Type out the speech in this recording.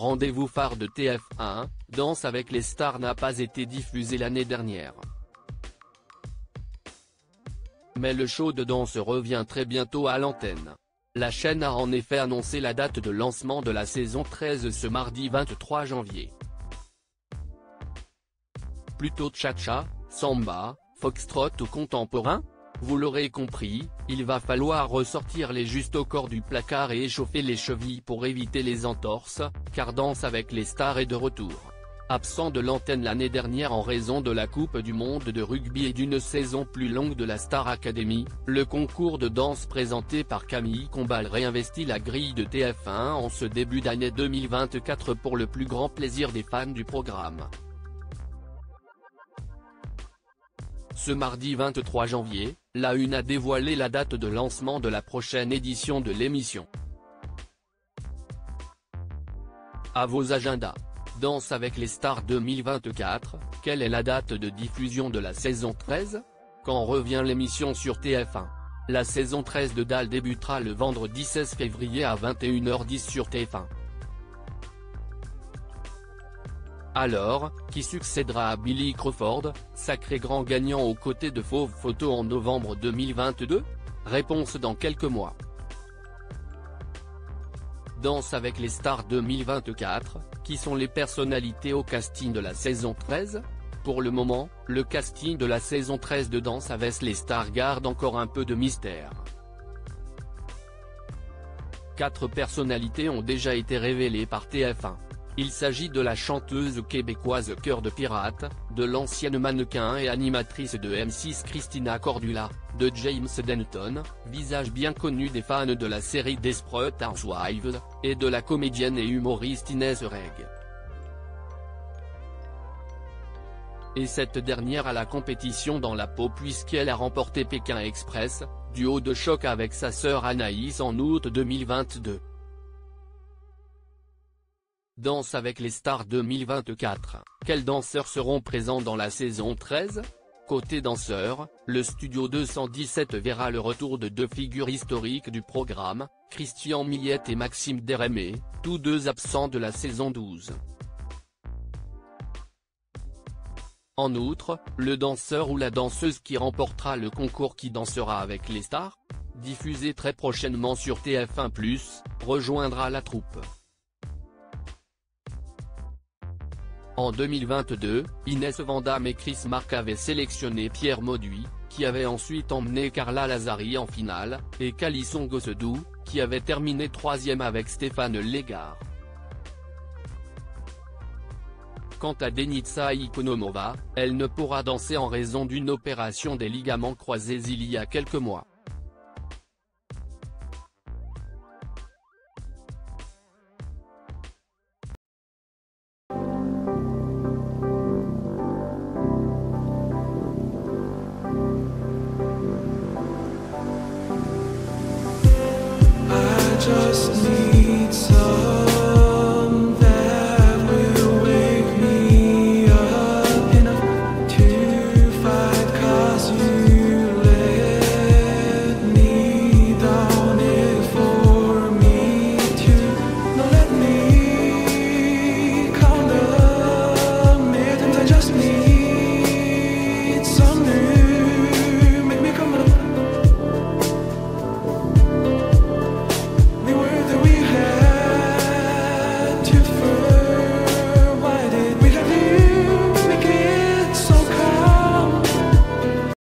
rendez-vous phare de TF1, Danse avec les stars n'a pas été diffusé l'année dernière. Mais le show de danse revient très bientôt à l'antenne. La chaîne a en effet annoncé la date de lancement de la saison 13 ce mardi 23 janvier. Plutôt cha-cha, samba, foxtrot ou contemporain? Vous l'aurez compris, il va falloir ressortir les justes au corps du placard et échauffer les chevilles pour éviter les entorses, car Danse avec les stars est de retour. Absent de l'antenne l'année dernière en raison de la Coupe du Monde de rugby et d'une saison plus longue de la Star Academy, le concours de danse présenté par Camille Combal réinvestit la grille de TF1 en ce début d'année 2024 pour le plus grand plaisir des fans du programme. Ce mardi 23 janvier, La Une a dévoilé la date de lancement de la prochaine édition de l'émission. À vos agendas. Danse avec les stars 2024, quelle est la date de diffusion de la saison 13? Quand revient l'émission sur TF1? La saison 13 de Dalle débutera le vendredi 16 février à 21h10 sur TF1. Alors, qui succédera à Billy Crawford, sacré grand gagnant aux côtés de Fauve Photo en novembre 2022? Réponse dans quelques mois. Danse avec les stars 2024, qui sont les personnalités au casting de la saison 13? Pour le moment, le casting de la saison 13 de Danse avec les stars garde encore un peu de mystère. 4 personnalités ont déjà été révélées par TF1. Il s'agit de la chanteuse québécoise Cœur de Pirate, de l'ancienne mannequin et animatrice de M6 Christina Cordula, de James Denton, visage bien connu des fans de la série Desperate Housewives, et de la comédienne et humoriste Inès Reg. Et cette dernière a la compétition dans la peau puisqu'elle a remporté Pékin Express, duo de choc avec sa sœur Anaïs en août 2022. Danse avec les stars 2024, quels danseurs seront présents dans la saison 13? Côté danseurs, le Studio 217 verra le retour de 2 figures historiques du programme, Christian Millette et Maxime Dérémé, tous 2 absents de la saison 12. En outre, le danseur ou la danseuse qui remportera le concours Qui dansera avec les stars? Diffusé très prochainement sur TF1+, rejoindra la troupe. En 2022, Inès Vandamme et Chris Marc avaient sélectionné Pierre Mauduit, qui avait ensuite emmené Carla Lazari en finale, et Calisson Gossedou, qui avait terminé 3e avec Stéphane Légard. Quant à Denitsa Ikonomova, elle ne pourra danser en raison d'une opération des ligaments croisés il y a quelques mois. Just need